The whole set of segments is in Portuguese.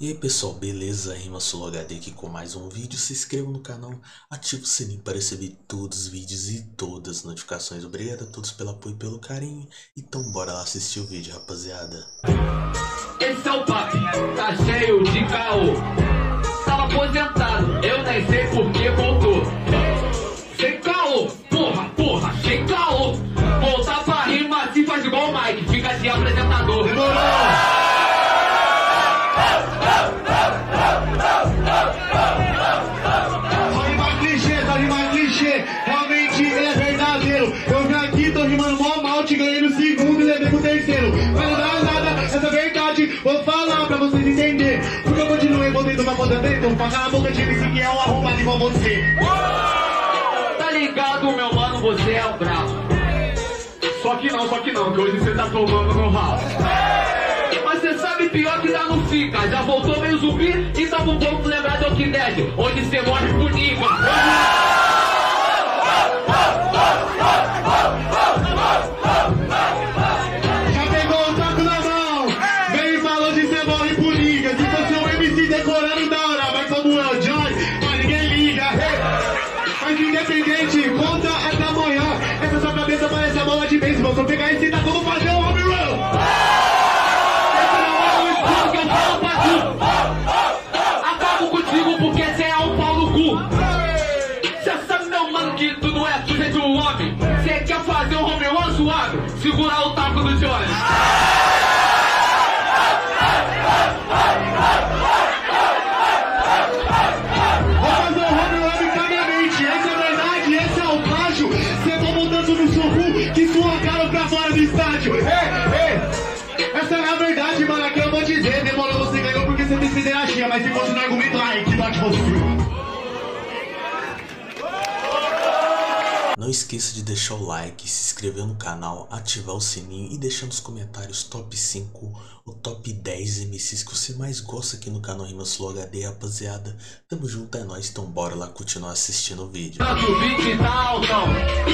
E aí pessoal, beleza? RimaSoloHD aqui com mais um vídeo. Se inscreva no canal, ative o sininho para receber todos os vídeos e todas as notificações. Obrigado a todos pelo apoio e pelo carinho. Então bora lá assistir o vídeo, rapaziada. Esse é o papo, tá cheio de caô. Tava aposentado, eu nem sei por que voltou. Sem caô, porra, sem caô. Voltar pra rima assim faz igual o Mike, fica de apresentador. Só rima clichê, realmente é verdadeiro. Eu vim aqui, tô rimando mó mal, te ganhei no segundo e levei pro terceiro. Mas não dá nada, essa é verdade, vou falar pra vocês entenderem. Porque eu continuei voltando pra poder então pagar a boca de MC que é um arrombado igual você. Tá ligado, meu mano, você é o brabo. Só que não, que hoje você tá tomando no ralo. Mas você sabe pior que dá não fica. Já voltou meio zumbi e tava um pouco lembrar do Walking Dead, onde você morre por nível. Já pegou o saco na mão, veio e falou de cê morre por liga. Se fosse um MC decorando da hora, mas como é o Johnny, mas ninguém liga. Mas independente, conta até amanhã. Essa sua cabeça parece a bola de beisebol. Se eu pegar esse, tá como fazer um home run. Acabo contigo porque cê é um pau no cu. Cê sabe, meu mano, que tu não é filho de um homem. Cê quer fazer um home run suave, segurar o taco do Johnny. Vou fazer um home run calmamente. Essa é a verdade, esse é o plágio. Cê tá montando no soco que sua cara pra fora do estádio. Essa é a verdade, mano, aqui eu vou dizer. Demorou, você ganhou porque você tem pederastia. Mas se fosse no argumento, ai, que bate você. Não esqueça de deixar o like, se inscrever no canal, ativar o sininho e deixar nos comentários top 5 ou top 10 MCs que você mais gosta aqui no canal RimaSoloHD, rapaziada. Tamo junto, é nóis, então bora lá continuar assistindo o vídeo. Tanto beat tá altão.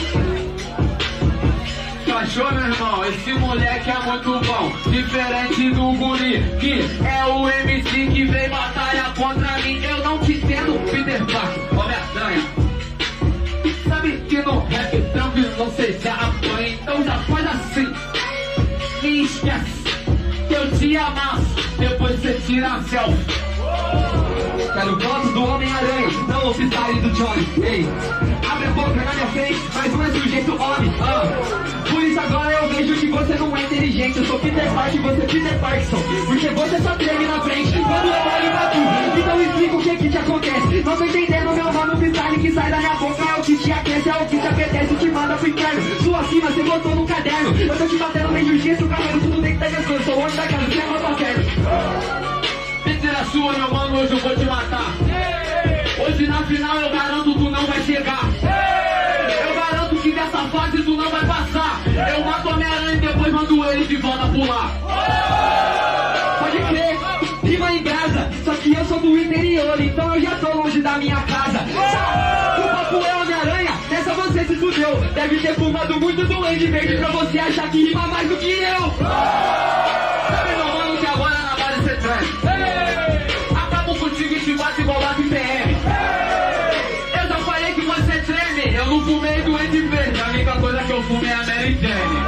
Achou, meu irmão? Esse moleque é muito bom. Diferente do guri, que é o MC que vem batalha contra mim. Eu não te entendo, Peter Parker, Homem-Aranha. Sabe que no rap tranquilo você já apanha. Então já faz assim. Me esquece que eu te amasso. Depois você tira a selfie. Quero foto do Homem-Aranha, não o freestyle do Johnny. Ei, abre a boca na minha frente, mas não é sujeito homem. Por isso agora eu vejo que você não é inteligente. Eu sou Peter Parker e você é Peter Parkinson. Porque você só treme na frente quando eu olho pra tu. Então explica o que te acontece. Não tô entendendo, meu mano, o freestyle que sai da minha boca é o que te aquece, é o que te apetece, te manda pro inferno. Sua cima, você botou no caderno. Eu tô te batendo meio jiu-jitsu, cabelo, tudo dentro da minha coisa. Sou o homem da casa, você é meu parceiro. Mentira sua, meu mano, hoje eu vou te matar. Hoje na final eu garanto tu não vai chegar. Eu garanto que dessa fase tu não vai passar. Eu mato Homem-Aranha e depois mando ele de volta pular. Pode crer, rima em casa. Só que eu sou do interior, então eu já tô longe da minha casa. O papo é Homem-Aranha, nessa você se fudeu. Deve ter fumado muito doente verde pra você achar que rima mais do que eu. Sabe, meu mano, que agora na base você treme. Acabo contigo e te bato igual lá em PM. Eu já falei que você treme. Eu não fumei doente verde. A única coisa que eu fumei é a Mary Jane.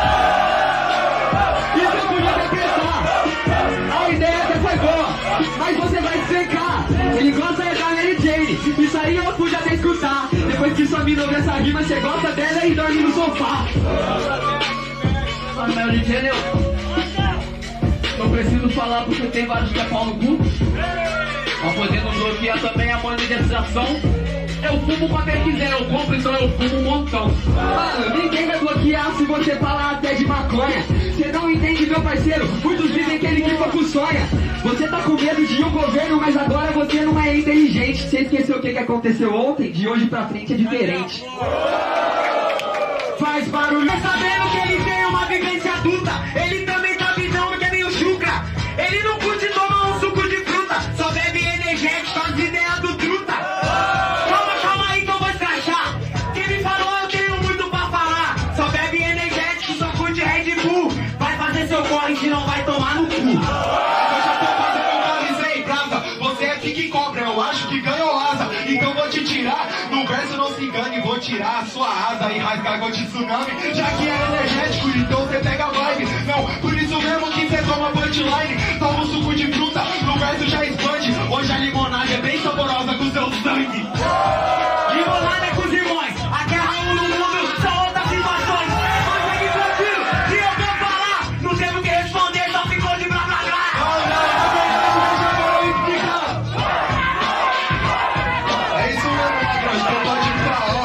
Isso eu podia até pensar. A ideia até foi boa, mas você vai explicar. Ele gosta da Mary Jane. Isso aí eu pude até escutar. Depois que sua mina ouve essa rima, você gosta dela e dorme no sofá. A Mary Jane eu preciso falar porque tem vários que é pau no cu. Mas podendo bloquear também a monetização. Eu fumo pra quem quiser, eu compro, então eu fumo um montão. Mano, ninguém vai bloquear se você falar até de maconha. Você não entende, meu parceiro, muitos dizem que ele que pouco sonha. Você tá com medo de um governo, mas agora você não é inteligente. Você esqueceu o que aconteceu ontem? De hoje pra frente é diferente. Faz barulho, tá sabendo que ele tem uma vivência adulta. Ele também tá visando que é meio chucra. Ele não curte tomar um suco de fruta, só bebe energético, as ideias do truta. Calma aí que eu vou escrachar. Quem me falou eu tenho muito pra falar. Só bebe energético, só curte Red Bull. Vai fazer seu corre que não vai tomar no cu. Eu já tô fazendo um avisei. que cobra, eu acho que ganhou asa. Então vou te tirar, no verso não se engane. Vou tirar a sua asa e rasgar igual de tsunami. Já que é energético, então você pega a vibe. Não, por isso mesmo que você toma punchline. Toma um suco de fruta, no verso já expande. Hoje a limonada é bem saborosa com seu sangue. Limonada com os irmãos, a guerra no mundo são outras situações. Mas é que tranquilo, se eu vou falar, não teve o que responder, só ficou de blá blá blá. É isso mesmo, Magrão, então pode entrar, ó.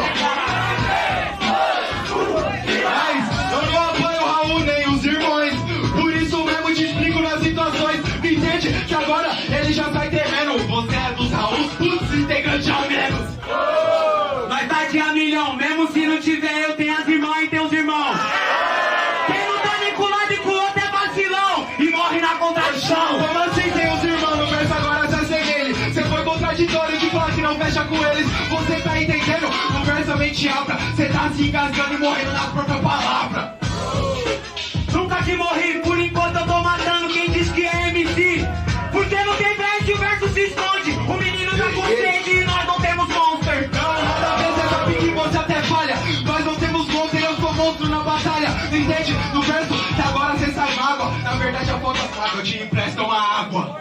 Mas eu não apoio o Raul nem os irmãos. Por isso mesmo te explico nas situações. Me entende que agora ele já sai temendo. Você é dos Raul, putz, integrante ao menos. Nós tá de a milhão, mesmo se não tiver, eu tenho as irmãs e tenho os irmãos. Quem não tá nem com um lado e com o outro é vacilão e morre na contradição. Como assim tem os irmãos no verso, agora já sei ele. Você foi contraditório de falar que não fecha com eles. Você tá entendendo? No verso a mente abra. Você tá se engasgando e morrendo na própria palavra. Nunca que morri, por enquanto eu tô matando quem diz que é MC. Porque não tem verso e o verso se esconde. O menino tá consciente e nós não temos monster. Não, nada a ver, você sabe que você até falha. Nós não temos monstro e eu sou monstro na batalha. Entende? No verso que agora você sai mágoa. Na verdade a falta água, eu te empresto uma água.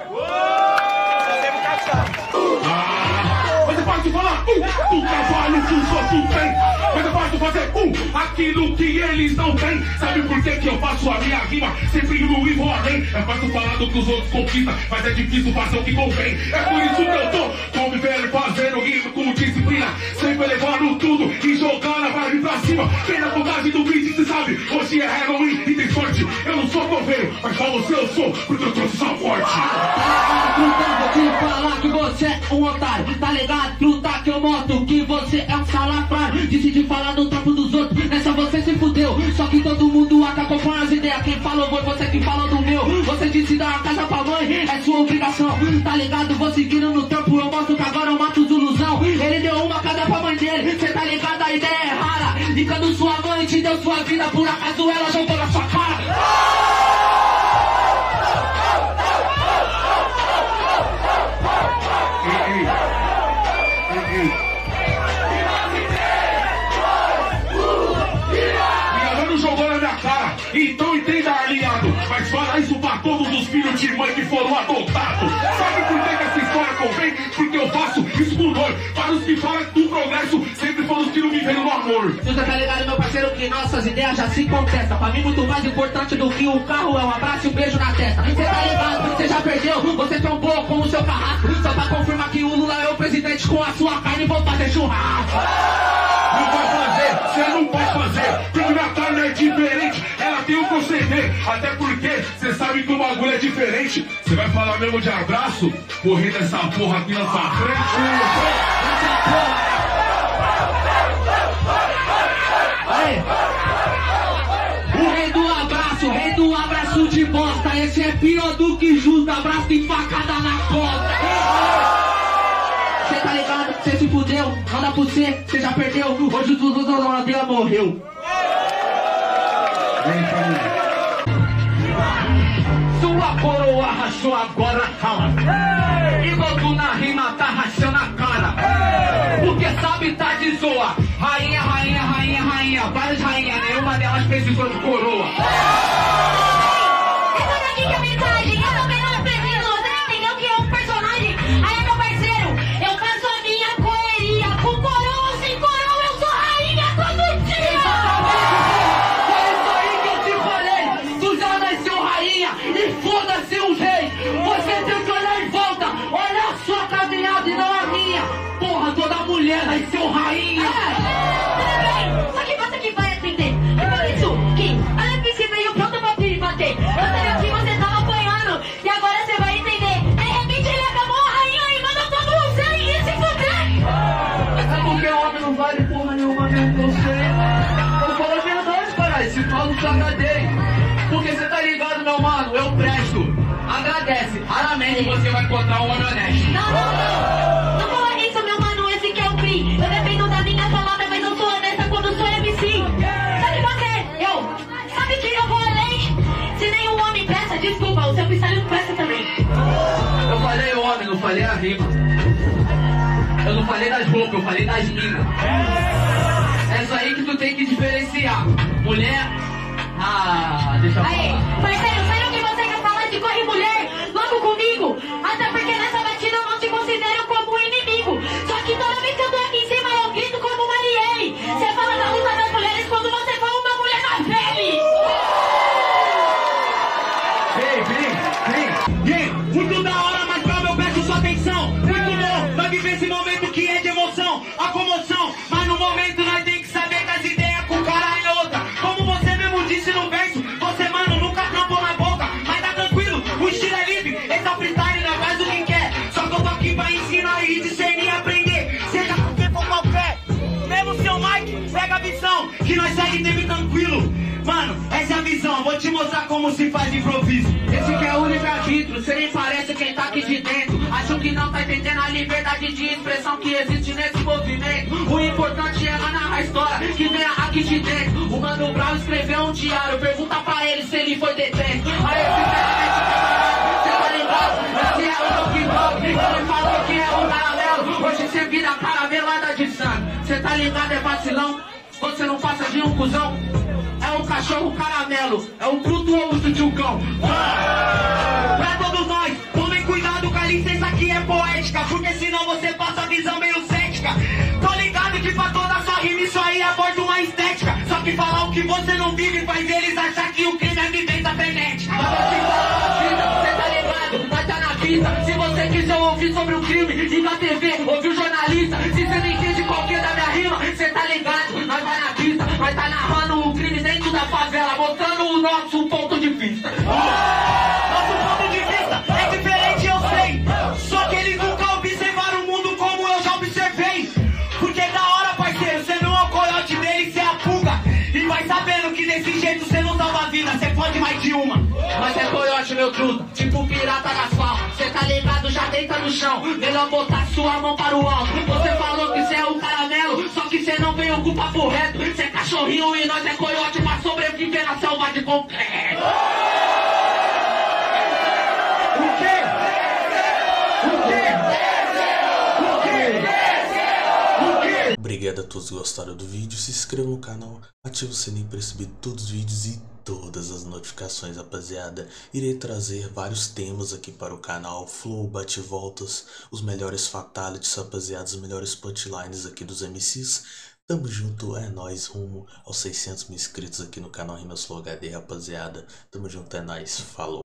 Mas é fácil falar do trabalho que os outros têm. Mas é fácil fazer aquilo que eles não têm. Sabe por que eu faço a minha rima? Sempre indo e vou além. É fácil falar do que os outros conquistam, mas é difícil fazer o que convém. É por isso que eu tô convivendo, fazendo rima com disciplina. Sempre levando tudo e jogando a vibe pra cima. Quem na contagem do beat, cê sabe, hoje é Halloween e tem sorte. Eu não sou coveiro, mas pra você eu sou, porque eu trouxe sua morte. Vou te falar que você é um otário, tá ligado? Truta que eu moto, que você é um salafrário. Decidi falar no trampo dos outros, nessa você se fudeu. Só que todo mundo acabou com as ideias. Quem falou foi você que falou do meu. Você disse dar uma casa pra mãe, é sua obrigação. Tá ligado? Vou seguindo no trampo, eu mostro que agora eu mato os ilusão. Ele deu uma casa pra mãe dele, cê tá ligado? A ideia é rara. E quando sua mãe te deu sua vida, por acaso ela jogou na sua cara. Jogou na minha cara, então entenda, aliado. Mas fala isso pra todos os filhos de mãe que foram adotados. Sabe por que essa história convém? Porque eu faço isso por dor. Para os que falam do progresso, sempre foram os que não viveram no amor. Você tá ligado, meu parceiro, que nossas ideias já se contestam. Pra mim, muito mais importante do que o carro é um abraço e um beijo na testa. Você tá ligado, você já perdeu, você trombou com o seu carrasco. Só pra confirmar que o Lula é o presidente com a sua carne e vou fazer churrasco. Não vai fazer, você não pode fazer. Porque minha carne é diferente, ela tem um proceder. Até porque você sabe que o bagulho é diferente. Você vai falar mesmo de abraço? Correr dessa porra aqui na sua frente. O rei do abraço de bosta. Esse é pior do que justo, abraço de facada na costa. Cê tá ligado? Cê se fudeu, não dá pra você, cê já perdeu. Hoje o Dudu da Ladeira morreu. Sua coroa rachou agora, calma. E botou na rima, tá rachando a cara. Porque sabe, tá de zoa. Rainha, rainha, rainha, rainha. Várias rainhas, nenhuma delas precisou de coroa. Essa daqui que é a mensagem. Eu também não preciso. Você entendeu que é um personagem? Aí, meu parceiro, eu faço a minha correria. Com coroa ou sem coroa, eu sou rainha todo dia. É isso aí que eu te falei. Tu já nasceu rainha e foda-se os reis. Você tem que olhar em volta. Olha a sua caminhada e não a minha. Porra, toda mulher nasceu rainha. Tudo bem, só que você que vai atender. É por isso que a LPC veio pronta pra te bater. Eu sabia que você tava apanhando e agora você vai entender. De repente ele acabou a rainha e mandou todo mundo ser e se fuder. É porque o homem não vale porra nenhuma mesmo, eu sei. Eu falo a verdade, caralho, se falo sacadeio. Porque você tá ligado, meu mano, eu presto. Agradece, raramente você vai encontrar um homem honesto. Não, não, não. Não fala isso, meu mano, esse que é o PRI. Eu dependo da minha palavra, mas eu sou honesta quando sou MC. Sabe você, sabe que eu vou além. Se nenhum homem presta, desculpa, o seu freestyle não presta também. Eu falei o nome, eu não falei a rima. Eu não falei das roupas, eu falei das minas. É isso aí que tu tem que diferenciar. Mulher... Ah, deixa eu falar. Aí, parceiro, sério que você quer falar de corre mulher logo comigo? Até porque nessa batida eu não te considero como inimigo. Só que toda vez que eu tô aqui em cima eu grito como Marielle. Você fala da luta das mulheres quando você for uma mulher na pele. Vem, muito da hora, mas calma, eu peço sua atenção. Muito bom, vai viver esse momento que é de emoção, a comoção. Mas no momento nós tem que saber que as ideias com cara é outra. Como você mesmo disse no verso, você, mano, nunca trampou na boca. Mas tá tranquilo, o estilo é livre, esse é o freestyle, nós faz o que quer. Só que eu tô aqui pra ensinar e discernir e aprender. Seja quem for qualquer, mesmo seu Mike, pega a visão, que nós segue sempre tranquilo. Mano, essa é a visão, vou te mostrar como se faz improviso. Esse que é o livre-arbítrio, cê nem parece quem tá aqui de dentro. Acho que não tá entendendo a liberdade de expressão que existe nesse movimento. O importante é narrar a história que vem aqui de dentro. O Mano Brown escreveu um diário, pergunta pra ele se ele foi detento. Aí, sinceramente, camarada, cê tá ligado? Esse é o Donkey Dog, ele falou que é o caramelo. Hoje cê vira caramelada de sangue. Cê tá ligado, é vacilão? Você não passa de um cuzão? É o cachorro caramelo, é o bruto ou o tchutchucão. Pra todos nós, tomem cuidado com a licença que é poética, porque senão você passa a visão meio cética. Tô ligado que pra toda sua rima isso aí aborda uma estética. Só que falar o que você não vive faz eles achar que o crime é vivência frenética. Mas você fala na vida, cê tá ligado, nós tá na pista. Se você quiser ouvir sobre o crime, liga a TV, ouve o jornalista. Se cê não entende qualquer da minha rima, cê tá ligado, nós tá na pista. Nós tá narrando o crime dentro da favela, mostrando o nosso ponto de vista. Nosso ponto de vista é diferente, eu sei. Só que eles nunca observaram o mundo como eu já observei. Porque da hora, parceiro, você não é o coiote dele, você é a pulga. E vai sabendo que desse jeito você não salva a vida, você pode mais de uma. Mas é coiote, meu truta, tipo pirata das falas. Cê tá ligado, já deita no chão. Melhor botar sua mão para o alto. Você falou que cê é o caramelo, só que cê não veio com o papo reto. Cê é cachorrinho e nós é coiote pra sobreviver na selva de concreto. O quê? Obrigado a todos que gostaram do vídeo, se inscreva no canal, ative o sininho para receber todos os vídeos e todas as notificações, rapaziada. Irei trazer vários temas aqui para o canal, flow, bate-voltas, os melhores fatalities, rapaziada, os melhores punchlines aqui dos MCs. Tamo junto, é nóis, rumo aos 600 mil inscritos aqui no canal Rimas Flow HD, rapaziada. Tamo junto, é nóis, falou.